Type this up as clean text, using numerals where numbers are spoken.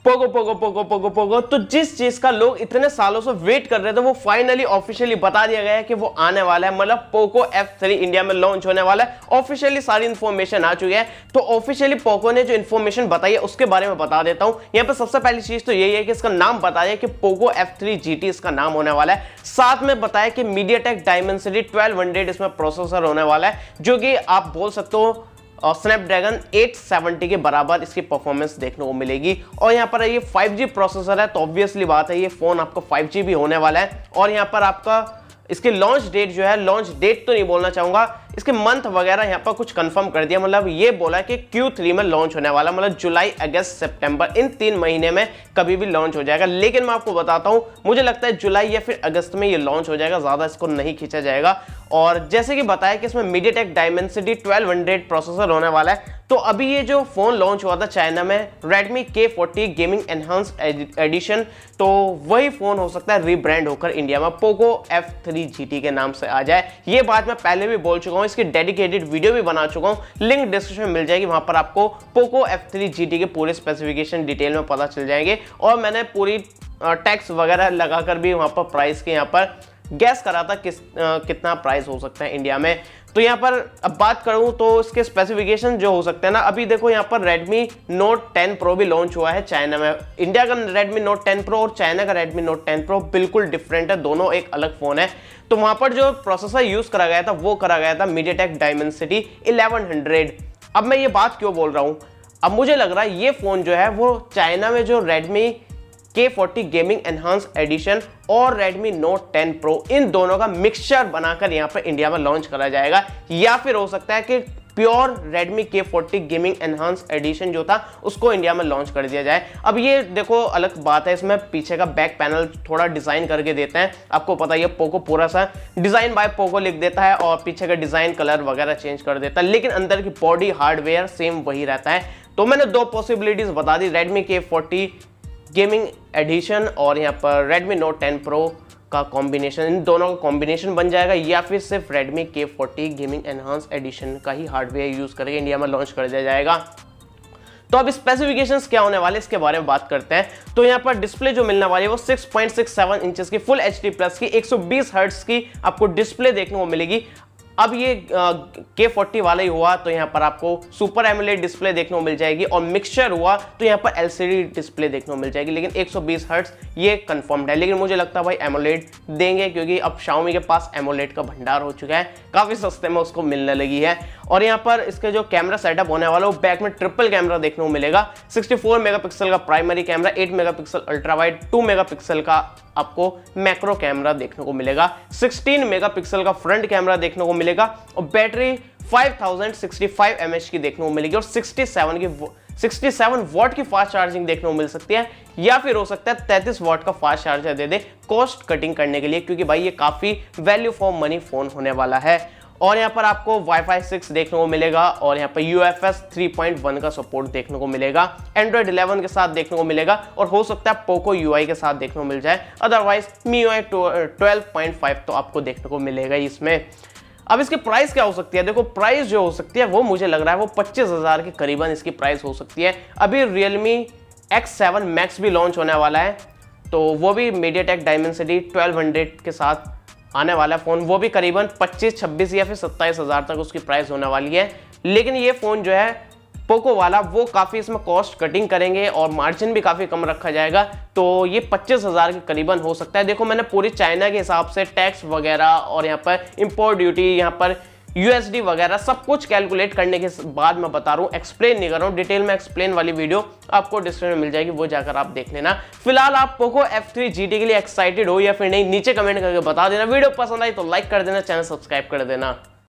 Poco Poco Poco Poco Poco. तो जिस चीज का लोग इतने सालों से वेट कर रहे थे वो फाइनली ऑफिशियली बता दिया गया है कि वो आने वाला है, मतलब पोको F3 इंडिया में लॉन्च होने वाला है। ऑफिशियली सारी इंफॉर्मेशन आ चुकी है। तो ऑफिशियली पोको ने जो इंफॉर्मेशन बताई है उसके बारे में बता देता हूं। यहां पर सबसे पहली चीज तो यही है कि इसका नाम बताया कि पोको F3 GT इसका नाम होने वाला है। साथ में बताया कि मीडियाटेक डायमेंसिटी 1200 इसमें प्रोसेसर होने वाला है, जो कि आप बोल सकते हो स्नैपड्रैगन 870 के बराबर इसकी परफॉर्मेंस देखने को मिलेगी। और यहाँ पर ये 5G प्रोसेसर है, तो ऑब्वियसली बात है ये फोन आपका 5G भी होने वाला है। और यहाँ पर आपका इसकी लॉन्च डेट जो है, लॉन्च डेट तो नहीं बोलना चाहूंगा, इसके मंथ वगैरह यहाँ पर कुछ कंफर्म कर दिया, मतलब ये बोला कि Q3 में लॉन्च होने वाला, मतलब जुलाई, अगस्त, सितंबर इन 3 महीने में कभी भी लॉन्च हो जाएगा। लेकिन मैं आपको बताता हूँ, मुझे लगता है जुलाई या फिर अगस्त में ये लॉन्च हो जाएगा, ज्यादा इसको नहीं खींचा जाएगा। और जैसे कि बताया कि इसमें मीडियाटेक डायमेंसिटी 1200 प्रोसेसर होने वाला है। तो अभी ये जो फोन लॉन्च हुआ था चाइना में, Redmi K40 gaming enhanced addition, तो वही फोन हो सकता है रीब्रांड होकर इंडिया में पोको F3 GT के नाम से आ जाए। ये बात मैं पहले भी बोल चुका हूँ, इसकी डेडिकेटेड वीडियो भी बना चुका हूँ, लिंक डिस्क्रिप्शन में मिल जाएगी। वहां पर आपको पोको F3 GT के पूरे स्पेसिफिकेशन डिटेल में पता चल जाएंगे। और मैंने पूरी टैक्स वगैरह लगाकर भी वहां पर प्राइस के यहाँ पर गैस करा था कितना प्राइस हो सकता है इंडिया में। तो यहाँ पर अब बात करूं तो इसके स्पेसिफिकेशन जो हो सकते हैं ना, अभी देखो यहाँ पर Redmi Note 10 Pro भी लॉन्च हुआ है चाइना में। इंडिया का Redmi Note 10 Pro और चाइना का Redmi Note 10 Pro बिल्कुल डिफरेंट है, दोनों एक अलग फोन है। तो वहां पर जो प्रोसेसर यूज करा गया था वो करा गया था मीडियाटेक डायमेंसिटी 1100। अब मैं ये बात क्यों बोल रहा हूं, अब मुझे लग रहा है ये फोन जो है वो चाइना में जो Redmi K40 gaming enhanced edition और Redmi Note 10 Pro इन दोनों का मिक्सचर बनाकर यहां पर इंडिया में लॉन्च करा जाएगा। या फिर हो सकता है कि pure Redmi K40 gaming enhanced edition जो था उसको इंडिया में लॉन्च कर दिया जाए। अब ये देखो अलग बात है, इसमें पीछे का बैक पैनल थोड़ा डिजाइन करके देते हैं। आपको पता है पोको पूरा सा डिजाइन बाय पोको लिख देता है और पीछे का डिजाइन कलर वगैरह चेंज कर देता है, लेकिन अंदर की बॉडी हार्डवेयर सेम वही रहता है। तो मैंने 2 पॉसिबिलिटीज बता दी, Redmi K40 गेमिंग एडिशन और यहाँ पर Redmi Note 10 Pro का कॉम्बिनेशन, इन दोनों का कॉम्बिनेशन बन जाएगा, या फिर सिर्फ Redmi K40 gaming enhance edition का ही हार्डवेयर यूज करके इंडिया में लॉन्च कर दिया जाएगा। तो अब स्पेसिफिकेशंस क्या होने वाले इसके बारे में बात करते हैं। तो यहाँ पर डिस्प्ले जो मिलने वाली है वो 6.67 इंचेस की फुल HD प्लस की 120 हर्ट्ज की आपको डिस्प्ले देखने को मिलेगी। अब ये K40 वाला ही हुआ तो यहाँ पर आपको सुपर एमोलेड डिस्प्ले देखने को मिल जाएगी, और मिक्सचर हुआ तो यहाँ पर LCD डिस्प्ले देखने को मिल जाएगी, लेकिन 120 हर्ट्ज ये कंफर्म्ड है। लेकिन मुझे लगता है भाई एमोलेड देंगे, क्योंकि अब Xiaomi के पास एमोलेड का भंडार हो चुका है, काफी सस्ते में उसको मिलने लगी है। और यहाँ पर इसके जो कैमरा सेटअप होने वाला है वो बैक में ट्रिपल कैमरा देखने को मिलेगा। 64 मेगापिक्सल का primary camera, 8 megapixel ultra wide, 2 megapixel का आपको मैक्रो कैमरा देखने को मिलेगा, 16 मेगापिक्सल का फ्रंट कैमरा देखने को मिलेगा, और बैटरी 5065 mAh की देखने को मिलेगी, और 67 वॉट की फास्ट चार्जिंग देखने को मिल सकती है, या फिर हो सकता है 33 वॉट का फास्ट चार्जर दे दे कॉस्ट कटिंग करने के लिए, क्योंकि भाई ये काफी वैल्यू फॉर मनी फोन होने वाला है। और यहाँ पर आपको Wi-Fi 6 देखने को मिलेगा, और यहाँ पर UFS 3.1 का सपोर्ट देखने को मिलेगा, Android 11 के साथ देखने को मिलेगा, और हो सकता है Poco UI के साथ देखने को मिल जाए, अदरवाइज MIUI 12.5 तो आपको देखने को मिलेगा इसमें। अब इसकी प्राइस क्या हो सकती है, देखो प्राइस जो हो सकती है वो मुझे लग रहा है वो 25,000 के करीबन इसकी प्राइस हो सकती है। अभी Realme X7 Max भी लॉन्च होने वाला है, तो वो भी मीडियाटेक डायमेंसिटी 1200 के साथ आने वाला फोन, वो भी करीबन 25, 26 या फिर 27,000 तक उसकी प्राइस होने वाली है। लेकिन ये फोन जो है पोको वाला वो काफी इसमें कॉस्ट कटिंग करेंगे और मार्जिन भी काफी कम रखा जाएगा, तो ये 25,000 के करीबन हो सकता है। देखो मैंने पूरी चाइना के हिसाब से टैक्स वगैरह और यहाँ पर इंपोर्ट ड्यूटी, यहाँ पर USD वगैरह सब कुछ कैलकुलेट करने के बाद मैं बता रहा हूँ, एक्सप्लेन नहीं कर रहा हूँ। डिटेल में एक्सप्लेन वाली वीडियो आपको डिस्क्रिप्शन में मिल जाएगी, वो जाकर आप देख लेना। फिलहाल आप पोको F3 GT के लिए एक्साइटेड हो या फिर नहीं, नीचे कमेंट करके बता देना। वीडियो पसंद आई तो लाइक कर देना, चैनल सब्सक्राइब कर देना।